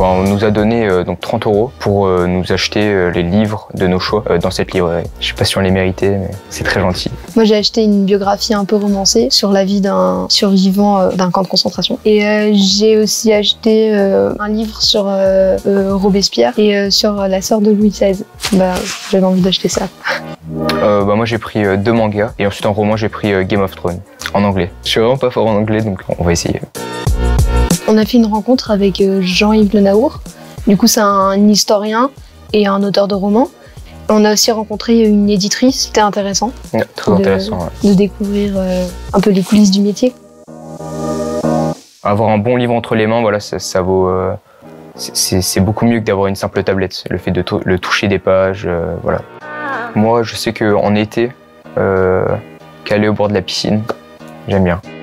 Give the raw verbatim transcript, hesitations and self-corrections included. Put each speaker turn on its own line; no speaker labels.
Bon, on nous a donné euh, donc trente euros pour euh, nous acheter euh, les livres de nos choix euh, dans cette librairie. Je sais pas si on les méritait, mais c'est très gentil.
Moi, j'ai acheté une biographie un peu romancée sur la vie d'un survivant euh, d'un camp de concentration. Et euh, j'ai aussi acheté euh, un livre sur euh, euh, Robespierre et euh, sur la sœur de Louis seize. Bah, j'avais envie d'acheter ça.
Euh, bah, moi, j'ai pris euh, deux mangas et ensuite en roman, j'ai pris euh, Game of Thrones en anglais. Je suis vraiment pas fort en anglais, donc on va essayer.
On a fait une rencontre avec euh, Jean-Yves Le Naour. Du coup, c'est un historien et un auteur de romans. On a aussi rencontré une éditrice, c'était intéressant.
Ouais, très
de,
intéressant. Ouais.
De découvrir euh, un peu les coulisses du métier.
Avoir un bon livre entre les mains, voilà, ça, ça vaut. Euh, c'est beaucoup mieux que d'avoir une simple tablette. Le fait de le toucher des pages, euh, voilà. Moi, je sais qu'en été, euh, qu'aller au bord de la piscine, j'aime bien.